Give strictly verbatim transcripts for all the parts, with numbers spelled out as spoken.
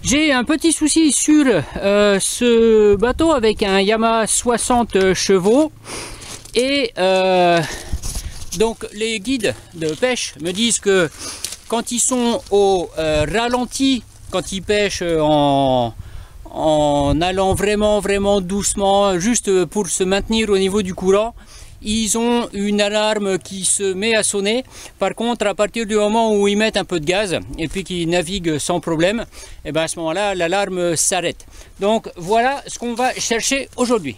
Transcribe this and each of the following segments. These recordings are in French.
J'ai un petit souci sur euh, ce bateau avec un Yamaha soixante chevaux et euh, donc les guides de pêche me disent que quand ils sont au euh, ralenti, quand ils pêchent en, en allant vraiment vraiment doucement, juste pour se maintenir au niveau du courant, ils ont une alarme qui se met à sonner. Par contre, à partir du moment où ils mettent un peu de gaz et puis qu'ils naviguent sans problème, et ben à ce moment-là, l'alarme s'arrête. Donc voilà ce qu'on va chercher aujourd'hui.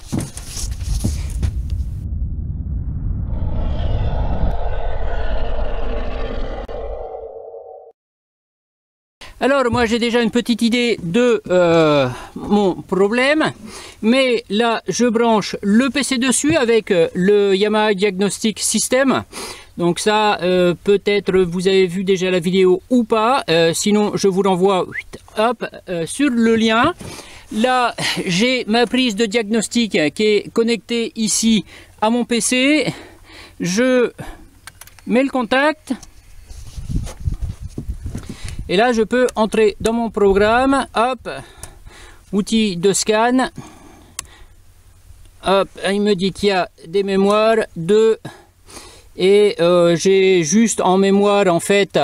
Alors moi j'ai déjà une petite idée de euh, mon problème, mais là je branche le P C dessus avec le Yamaha Diagnostic System. Donc ça euh, peut-être vous avez vu déjà la vidéo ou pas, euh, sinon je vous l'envoie hop, euh, sur le lien. Là j'ai ma prise de diagnostic qui est connectée ici à mon P C. Je mets le contact. Et là, je peux entrer dans mon programme, hop, outil de scan, hop, il me dit qu'il y a des mémoires, deux, et euh, j'ai juste en mémoire, en fait,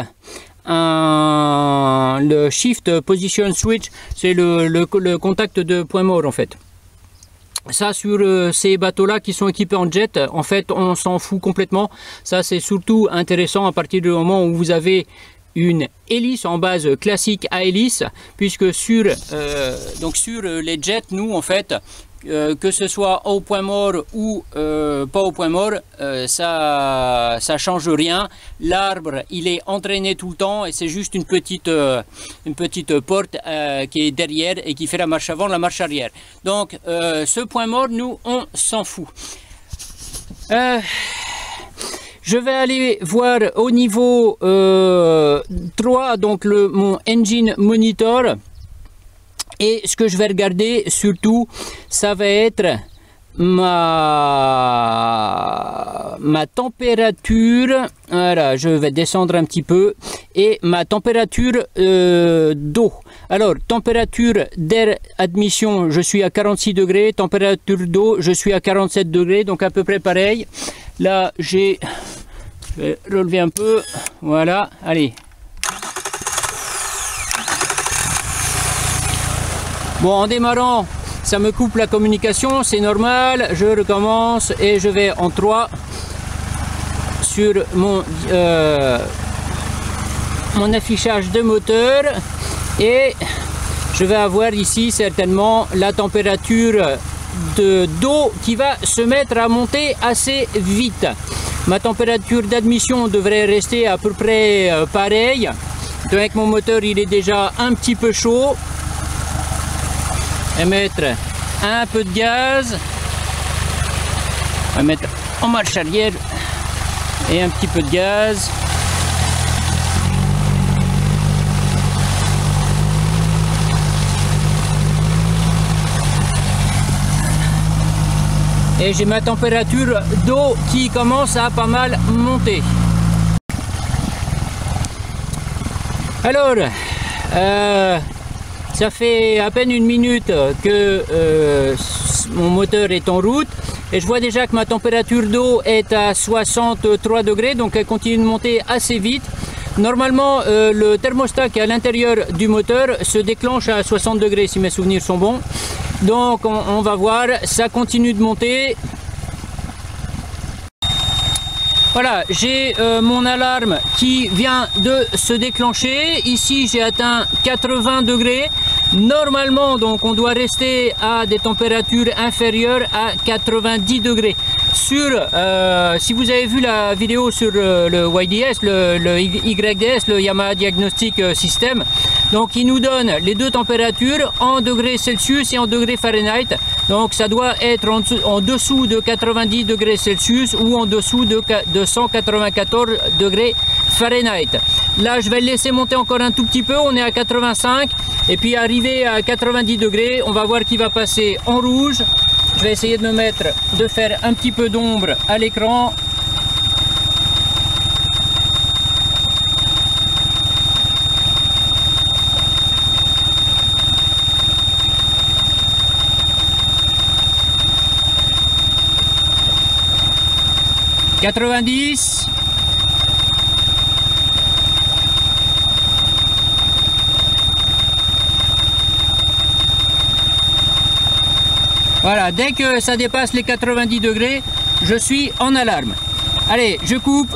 un, le Shift Position Switch, c'est le, le, le contact de point mort, en fait. Ça, sur euh, ces bateaux-là qui sont équipés en jet, en fait, on s'en fout complètement. Ça, c'est surtout intéressant à partir du moment où vous avez une hélice en base classique à hélice, puisque sur euh, donc sur les jets, nous en fait euh, que ce soit au point mort ou euh, pas au point mort, euh, ça ça change rien. L'arbre il est entraîné tout le temps et c'est juste une petite euh, une petite porte euh, qui est derrière et qui fait la marche avant, la marche arrière. Donc euh, ce point mort, nous on s'en fout. euh, Je vais aller voir au niveau euh, trois, donc le, mon engine monitor. Et ce que je vais regarder surtout, ça va être ma, ma température. Voilà, je vais descendre un petit peu. Et ma température euh, d'eau. Alors, température d'air admission, je suis à quarante-six degrés. Température d'eau, je suis à quarante-sept degrés. Donc à peu près pareil. Là, j'ai... Je vais relever un peu. Voilà, allez. Bon, en démarrant, ça me coupe la communication, c'est normal. Je recommence et je vais en trois sur mon, euh, mon affichage de moteur. Et je vais avoir ici certainement la température de d'eau qui va se mettre à monter assez vite. Ma température d'admission devrait rester à peu près euh, pareille. Donc mon moteur il est déjà un petit peu chaud. Je vais mettre un peu de gaz. On va mettre en marche arrière et un petit peu de gaz. Et j'ai ma température d'eau qui commence à pas mal monter. Alors, euh, ça fait à peine une minute que euh, mon moteur est en route. Et je vois déjà que ma température d'eau est à soixante-trois degrés, donc elle continue de monter assez vite. Normalement, euh, le thermostat qui est à l'intérieur du moteur se déclenche à soixante degrés si mes souvenirs sont bons. Donc on, on va voir, ça continue de monter. Voilà, j'ai euh, mon alarme qui vient de se déclencher. Ici j'ai atteint quatre-vingts degrés. Normalement donc on doit rester à des températures inférieures à quatre-vingt-dix degrés. Sur, euh, si vous avez vu la vidéo sur euh, le Y D S, le, le Y D S, le Yamaha Diagnostic System, donc il nous donne les deux températures en degrés Celsius et en degrés Fahrenheit. Donc ça doit être en dessous, en dessous de quatre-vingt-dix degrés Celsius ou en dessous de, de cent quatre-vingt-quatorze degrés Fahrenheit. Là je vais le laisser monter encore un tout petit peu, on est à quatre-vingt-cinq et puis arrivé à quatre-vingt-dix degrés, on va voir qu'il va passer en rouge. Je vais essayer de me mettre, de faire un petit peu d'ombre à l'écran. quatre-vingt-dix. Voilà, dès que ça dépasse les quatre-vingt-dix degrés, je suis en alarme. Allez, je coupe.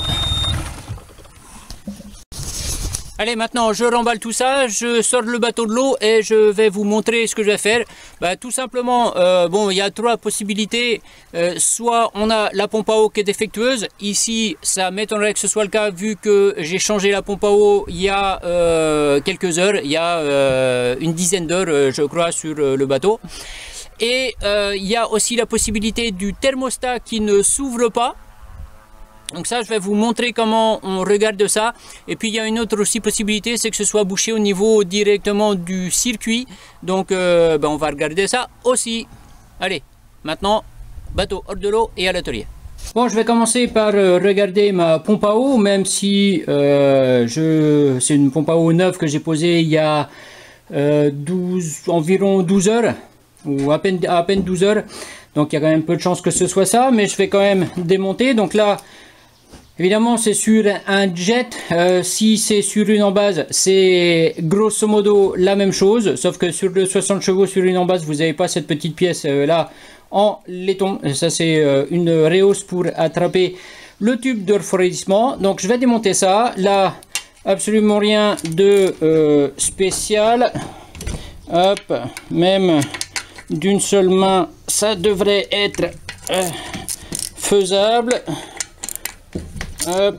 Allez, maintenant je remballe tout ça, je sors le bateau de l'eau et je vais vous montrer ce que je vais faire. Bah, tout simplement, euh, bon, il y a trois possibilités. Euh, soit on a la pompe à eau qui est défectueuse. Ici, ça m'étonnerait que ce soit le cas vu que j'ai changé la pompe à eau il y a euh, quelques heures, il y a euh, une dizaine d'heures, euh, je crois, sur euh, le bateau. Et euh, il y a aussi la possibilité du thermostat qui ne s'ouvre pas. Donc ça, je vais vous montrer comment on regarde ça. Et puis il y a une autre aussi possibilité, c'est que ce soit bouché au niveau directement du circuit. Donc euh, ben, on va regarder ça aussi. Allez, maintenant, bateau hors de l'eau et à l'atelier. Bon, je vais commencer par euh, regarder ma pompe à eau, même si euh, je... c'est une pompe à eau neuve que j'ai posée il y a euh, douze, environ douze heures, ou à peine, à peine douze heures. Donc il y a quand même peu de chances que ce soit ça, mais je vais quand même démonter. Donc là, évidemment, c'est sur un jet. Euh, si c'est sur une embase, c'est grosso modo la même chose. Sauf que sur le soixante chevaux sur une embase, vous n'avez pas cette petite pièce euh, là en laiton. Ça, c'est euh, une réhausse pour attraper le tube de refroidissement. Donc, je vais démonter ça. Là, absolument rien de euh, spécial. Hop, même d'une seule main, ça devrait être euh, faisable. Hop.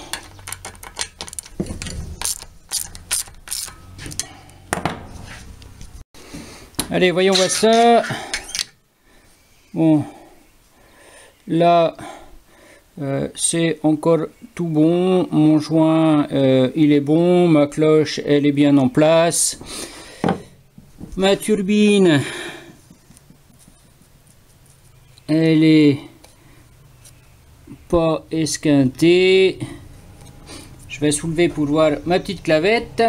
Allez, voyons voir ça. Bon, là, euh, c'est encore tout bon. Mon joint, euh, il est bon. Ma cloche, elle est bien en place. Ma turbine, elle est pas esquinté. Je vais soulever pour voir ma petite clavette.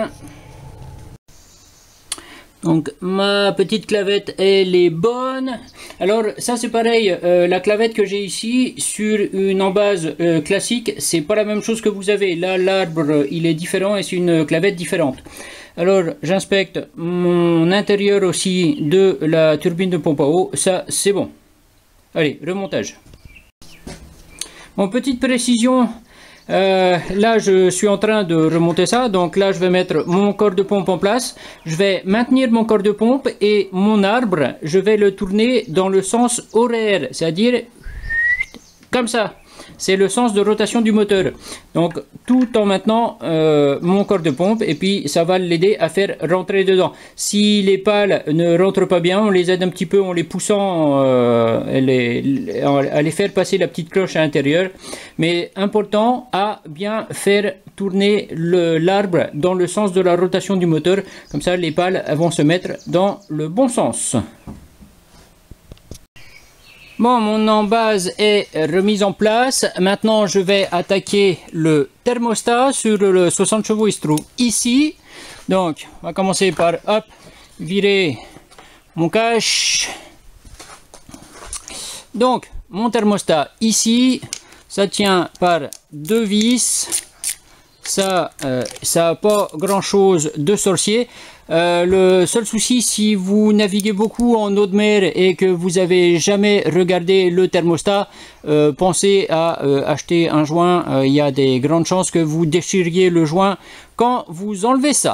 Donc ma petite clavette, elle est bonne. Alors ça c'est pareil, euh, la clavette que j'ai ici sur une embase euh, classique, c'est pas la même chose que vous avez. Là l'arbre il est différent et c'est une clavette différente. Alors j'inspecte mon intérieur aussi de la turbine de pompe à eau. Ça c'est bon. Allez, remontage. Bon, petite précision, euh, là je suis en train de remonter ça, donc là je vais mettre mon corps de pompe en place, je vais maintenir mon corps de pompe et mon arbre, je vais le tourner dans le sens horaire, c'est-à-dire comme ça. C'est le sens de rotation du moteur. Donc tout en maintenant euh, mon corps de pompe et puis ça va l'aider à faire rentrer dedans. Si les pales ne rentrent pas bien, on les aide un petit peu en les poussant euh, à, les, à les faire passer la petite cloche à l'intérieur. Mais important à bien faire tourner l'arbre dans le sens de la rotation du moteur. Comme ça les pales vont se mettre dans le bon sens. Bon, mon embase est remise en place. Maintenant, je vais attaquer le thermostat sur le soixante chevaux. Il se trouve ici. Donc, on va commencer par hop, virer mon cache. Donc, mon thermostat ici, ça tient par deux vis. Ça, euh, ça n'a pas grand chose de sorcier. Euh, le seul souci, si vous naviguez beaucoup en eau de mer et que vous avez jamais regardé le thermostat, euh, pensez à euh, acheter un joint. Euh, il y a des grandes chances que vous déchiriez le joint quand vous enlevez ça.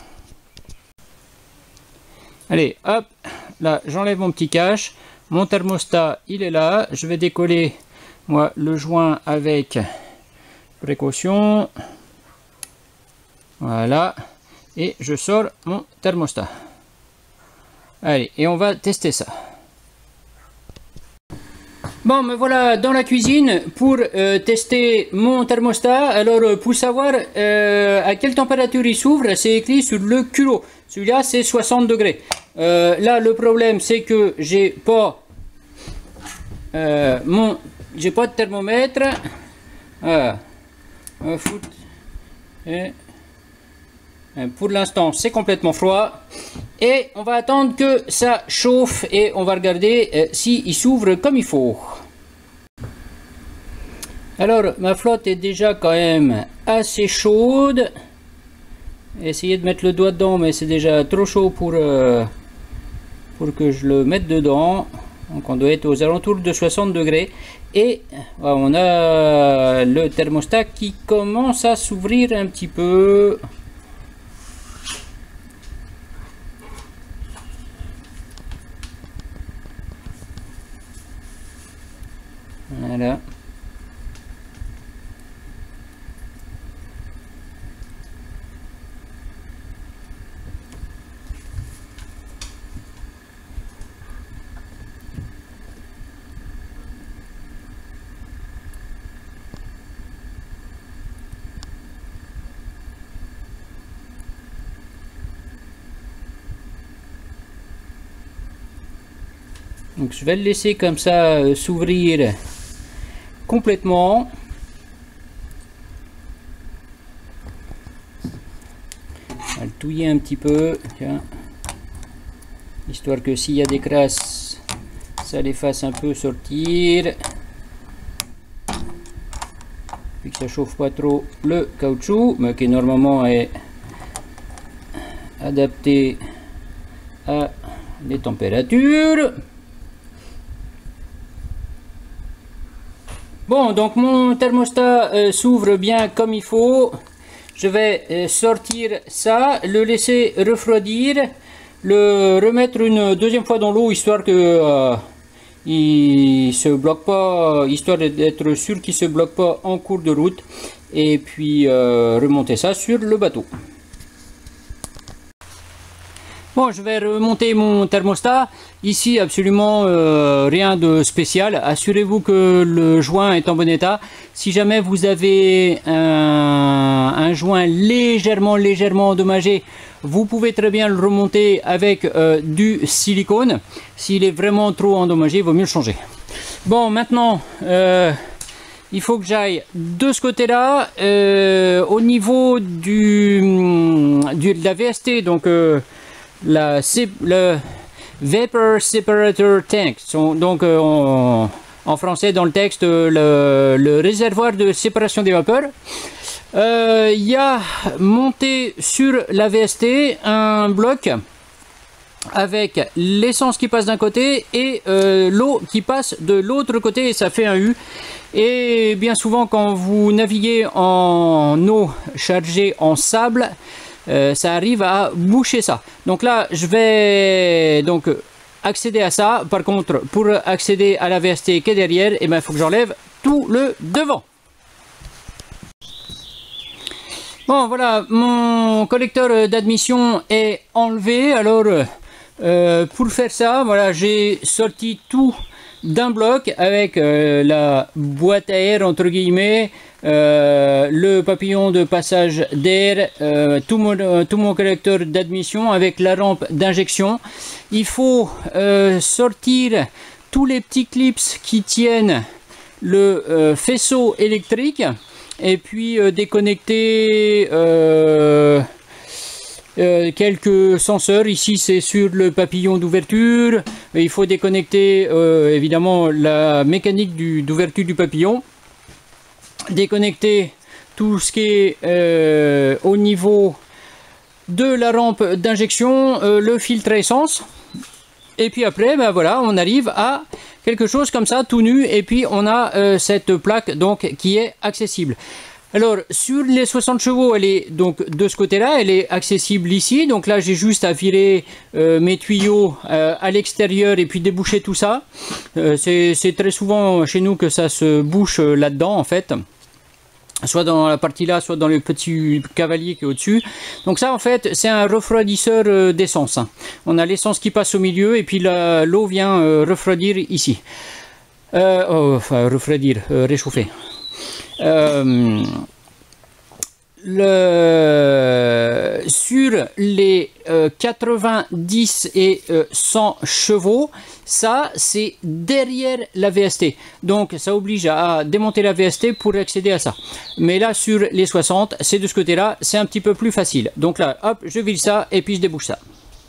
Allez, hop, là j'enlève mon petit cache. Mon thermostat, il est là. Je vais décoller moi le joint avec précaution. Voilà. Et je sors mon thermostat. Allez, et on va tester ça. Bon, me voilà dans la cuisine pour euh, tester mon thermostat. Alors, pour savoir euh, à quelle température il s'ouvre, c'est écrit sur le culot. Celui-là, c'est soixante degrés. Euh, là, le problème, c'est que j'ai pas euh, mon, j'ai pas de thermomètre. Voilà. On va foutre. Et pour l'instant, c'est complètement froid. Et on va attendre que ça chauffe et on va regarder euh, s'il s'ouvre comme il faut. Alors ma flotte est déjà quand même assez chaude. Essayez de mettre le doigt dedans, mais c'est déjà trop chaud pour, euh, pour que je le mette dedans. Donc on doit être aux alentours de soixante degrés. Et voilà, on a le thermostat qui commence à s'ouvrir un petit peu. Voilà. Donc je vais le laisser comme ça euh, s'ouvrir complètement. On va le touiller un petit peu, tiens, histoire que s'il y a des crasses, ça les fasse un peu sortir. Puis que ça chauffe pas trop le caoutchouc, mais qui normalement est adapté à les températures. Bon, donc mon thermostat euh, s'ouvre bien comme il faut. Je vais euh, sortir ça, le laisser refroidir, le remettre une deuxième fois dans l'eau, histoire que euh, il se bloque pas, histoire d'être sûr qu'il se bloque pas en cours de route, et puis euh, remonter ça sur le bateau. Bon, je vais remonter mon thermostat. Ici, absolument euh, rien de spécial. Assurez-vous que le joint est en bon état. Si jamais vous avez un, un joint légèrement, légèrement endommagé, vous pouvez très bien le remonter avec euh, du silicone. S'il est vraiment trop endommagé, il vaut mieux le changer. Bon, maintenant, euh, il faut que j'aille de ce côté-là. Euh, au niveau du, du, de la V S T, donc... Euh, La, le Vapor Separator Tank, sont donc euh, en, en français dans le texte le, le réservoir de séparation des vapeurs. Il euh, y a monté sur la V S T un bloc avec l'essence qui passe d'un côté et euh, l'eau qui passe de l'autre côté, et ça fait un U. Et bien souvent quand vous naviguez en eau chargée en sable, Euh, ça arrive à boucher ça. Donc là, je vais donc accéder à ça. Par contre, pour accéder à la V S T qui est derrière, eh ben, il faut que j'enlève tout le devant. Bon, voilà, mon collecteur d'admission est enlevé. Alors, euh, pour faire ça, voilà, j'ai sorti tout d'un bloc avec euh, la boîte à air entre guillemets, euh, le papillon de passage d'air, euh, tout, mon, euh, tout mon collecteur d'admission avec la rampe d'injection. Il faut euh, sortir tous les petits clips qui tiennent le euh, faisceau électrique, et puis euh, déconnecter euh, Euh, quelques senseurs. Ici c'est sur le papillon d'ouverture. Il faut déconnecter euh, évidemment la mécanique d'ouverture du, du papillon, déconnecter tout ce qui est euh, au niveau de la rampe d'injection, euh, le filtre à essence, et puis après ben voilà, on arrive à quelque chose comme ça tout nu, et puis on a euh, cette plaque donc qui est accessible. Alors sur les soixante chevaux, elle est donc de ce côté là, elle est accessible ici. Donc là j'ai juste à virer euh, mes tuyaux euh, à l'extérieur et puis déboucher tout ça. euh, c'est très souvent chez nous que ça se bouche euh, là dedans en fait, soit dans la partie là, soit dans le petit cavalier qui est au dessus. Donc ça en fait c'est un refroidisseur euh, d'essence. On a l'essence qui passe au milieu, et puis l'eau vient euh, refroidir ici, euh, oh, enfin refroidir, euh, réchauffer. Euh, le, sur les euh, quatre-vingt-dix et euh, cent chevaux, ça c'est derrière la V S T, donc ça oblige à démonter la V S T pour accéder à ça. Mais là sur les soixante, c'est de ce côté là, c'est un petit peu plus facile. Donc là hop, je vire ça et puis je débouche ça.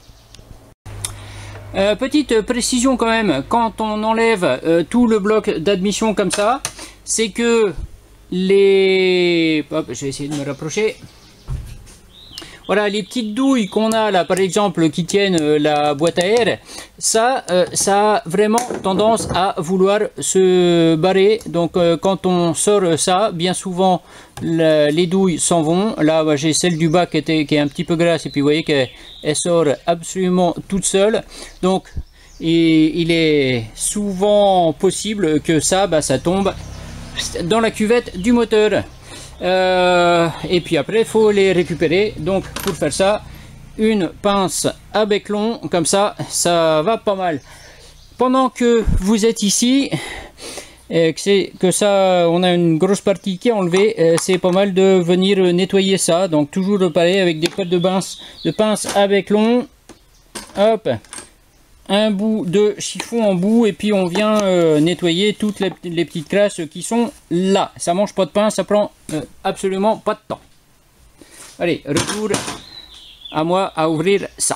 Euh, petite précision quand même, quand on enlève euh, tout le bloc d'admission comme ça, c'est que les... Hop, je vais essayer de me rapprocher. Voilà, les petites douilles qu'on a là, par exemple, qui tiennent euh, la boîte à air, ça, euh, ça a vraiment tendance à vouloir se barrer. Donc, euh, quand on sort ça, bien souvent, la, les douilles s'en vont. Là, bah, j'ai celle du bas qui, était, qui est un petit peu grasse, et puis vous voyez qu'elle sort absolument toute seule. Donc, et, il est souvent possible que ça, bah, ça tombe dans la cuvette du moteur. Euh, et puis après il faut les récupérer. Donc pour faire ça, une pince à bec long comme ça, ça va pas mal. Pendant que vous êtes ici et que c'est que ça, on a une grosse partie qui est enlevée, c'est pas mal de venir nettoyer ça. Donc toujours pareil avec des poils de pince de pince à bec long. Hop, un bout de chiffon en bout, et puis on vient euh, nettoyer toutes les, les petites crasses qui sont là. Ça mange pas de pain, ça prend euh, absolument pas de temps. Allez, retour à moi à ouvrir ça.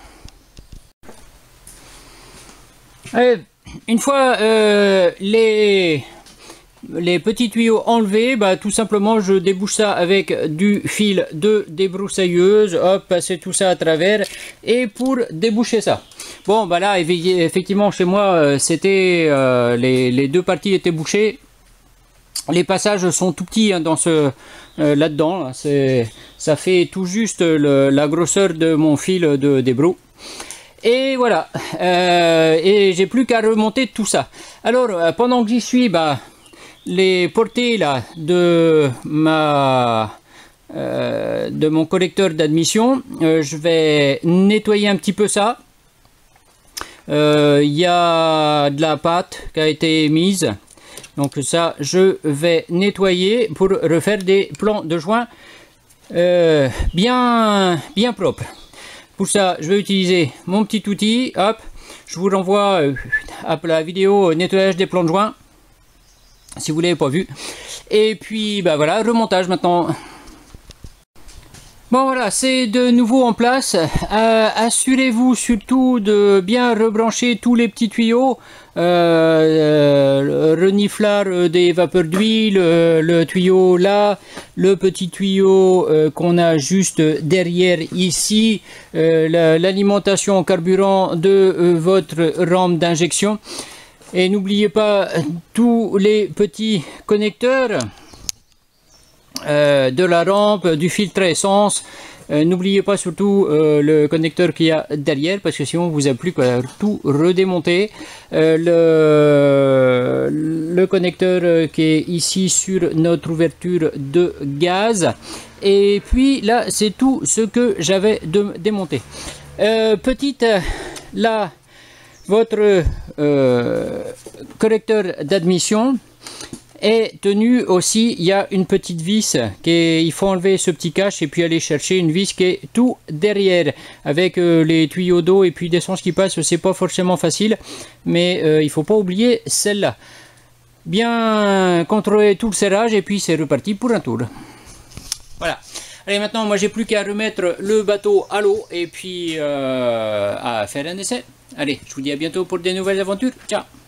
Allez, une fois euh, les les petits tuyaux enlevés, bah, tout simplement je débouche ça avec du fil de débroussailleuse. Hop, passer tout ça à travers, et pour déboucher ça, bon bah là effectivement chez moi c'était euh, les, les deux parties étaient bouchées. Les passages sont tout petits hein, dans ce euh, là dedans, c'est ça fait tout juste le, la grosseur de mon fil de débrou. Et voilà, euh, et j'ai plus qu'à remonter tout ça. Alors euh, pendant que j'y suis, bah les portées là de ma euh, de mon collecteur d'admission, euh, je vais nettoyer un petit peu ça. Il euh, y a de la pâte qui a été mise, donc ça je vais nettoyer pour refaire des plans de joint euh, bien bien propres. Pour ça je vais utiliser mon petit outil. Hop, je vous renvoie euh, à la vidéo nettoyage des plans de joint si vous l'avez pas vu. Et puis bah voilà, remontage maintenant. Bon voilà, c'est de nouveau en place. Euh, assurez-vous surtout de bien rebrancher tous les petits tuyaux. Euh, le reniflard des vapeurs d'huile, le, le tuyau là, le petit tuyau euh, qu'on a juste derrière ici, euh, l'alimentation en carburant de euh, votre rampe d'injection. Et n'oubliez pas tous les petits connecteurs euh, de la rampe, du filtre à essence. Euh, n'oubliez pas surtout euh, le connecteur qu'il y a derrière, parce que sinon vous n'avez plus qu'à tout redémonter. Euh, le, le connecteur qui est ici sur notre ouverture de gaz. Et puis là, c'est tout ce que j'avais de démonter. Euh, petite, là, votre euh, correcteur d'admission est tenu aussi. Il y a une petite vis qui est, il faut enlever ce petit cache et puis aller chercher une vis qui est tout derrière avec euh, les tuyaux d'eau et puis d'essence qui passent. C'est pas forcément facile, mais euh, il faut pas oublier celle-là. Bien contrôler tout le serrage et puis c'est reparti pour un tour. Voilà. Allez, maintenant moi j'ai plus qu'à remettre le bateau à l'eau et puis euh, à faire un essai. Allez, je vous dis à bientôt pour des nouvelles aventures. Ciao!